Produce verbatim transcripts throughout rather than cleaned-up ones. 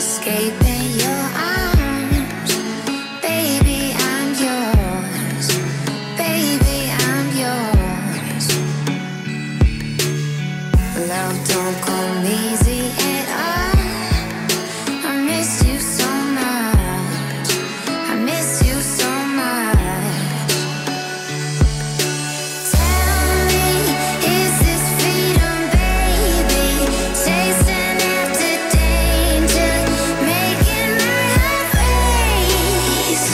escaping your arms. Baby, I'm yours. Baby, I'm yours. Love don't come easy at all. I miss you so much. I miss you so much. Tell me, is this freedom, baby? Chasing after danger, making my heart race.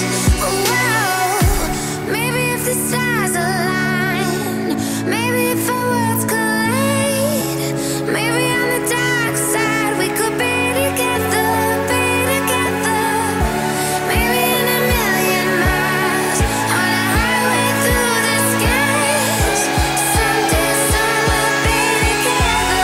Whoa, maybe if the stars align, maybe if our worlds collide, maybe on the dark side we could be together, be together. Maybe in a million miles, on a highway through the skies, someday soon we'll be together.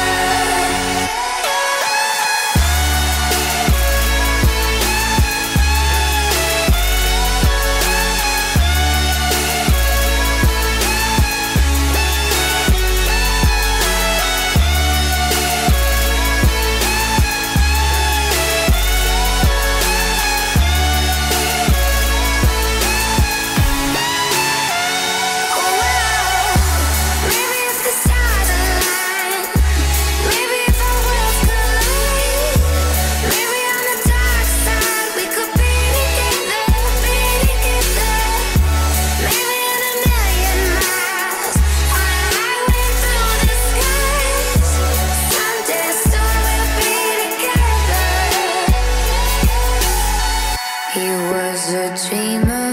Maybe if the stars align, maybe if our worlds collide, maybe on the dark side we could be together, be together. Maybe in a million miles, on a highway through the skies, someday soon we'll be together. He was a dreamer.